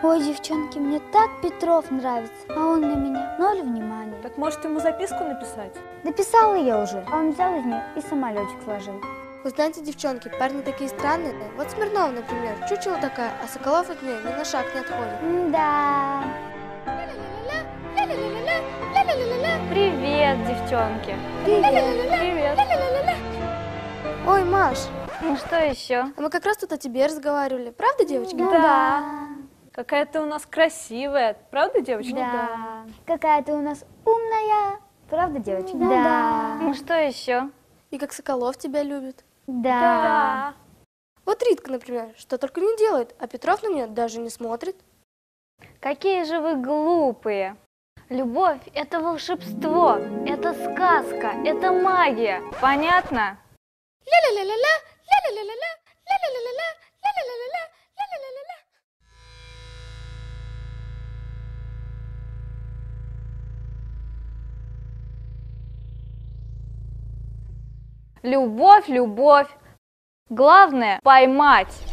Ой, девчонки, мне так Петров нравится, а он на меня ноль внимания. Так может ему записку написать? Дописала я уже, а он взял из нее и самолетик сложил. Вы знаете, девчонки, парни такие странные. Вот Смирнова, например, чучело такая, а Соколов от нее ни на шаг не отходит. Да. Привет, девчонки. Привет. Привет. Ой, Маш, Ну что еще? а мы как раз тут о тебе разговаривали. Правда, девочки? Да. Какая ты у нас красивая. Правда, девочки? Да. Какая ты у нас умная. Правда, девочки? Да. Ну что еще? И как Соколов тебя любит. Да. Вот Ритка, например, что только не делает, а Петров на нее даже не смотрит. Какие же вы глупые. Любовь – это волшебство, это сказка, это магия. Понятно? Любовь, любовь. Главное – поймать.